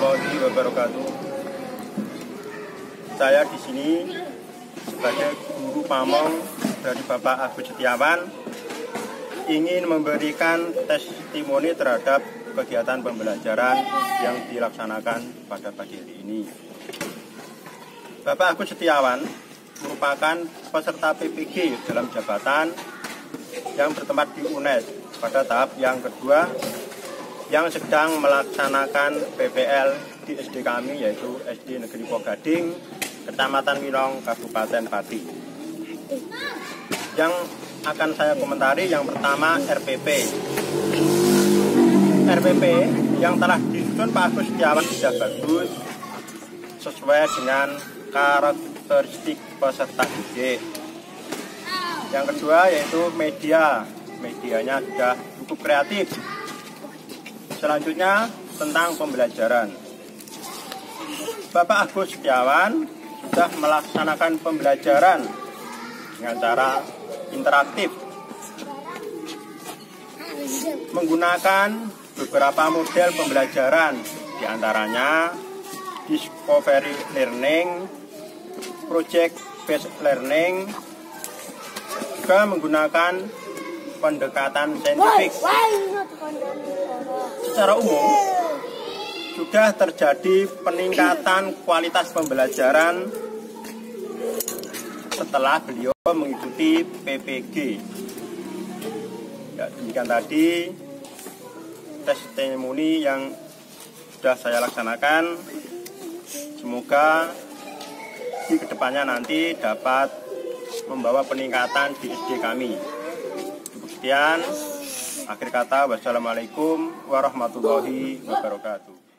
warahmatullahi wabarakatuh. Saya di sini sebagai guru pamong dari Bapak Agus Setiawan ingin memberikan testimoni terhadap kegiatan pembelajaran yang dilaksanakan pada pagi hari ini. Bapak Agus Setiawan merupakan peserta PPG dalam jabatan yang bertempat di UNES pada tahap yang kedua yang sedang melaksanakan PPL di SD kami, yaitu SD Negeri Pogading, Kecamatan Winong, Kabupaten Pati. Yang akan saya komentari yang pertama RPP. RPP yang telah disusun Pak Agus Setiawan sudah bagus, sesuai dengan karakteristik peserta didik. Yang kedua yaitu medianya sudah cukup kreatif. Selanjutnya tentang pembelajaran. Bapak Agus Setiawan sudah melaksanakan pembelajaran dengan cara interaktif, menggunakan beberapa model pembelajaran, diantaranya Discovery Learning, Project Based Learning, juga menggunakan pendekatan saintifik. Secara umum, sudah terjadi peningkatan kualitas pembelajaran setelah beliau mengikuti PPG. Ya, demikian tadi testimoni yang sudah saya laksanakan. Semoga di kedepannya nanti dapat membawa peningkatan di SD kami. Sekian, akhir kata, wassalamualaikum warahmatullahi wabarakatuh.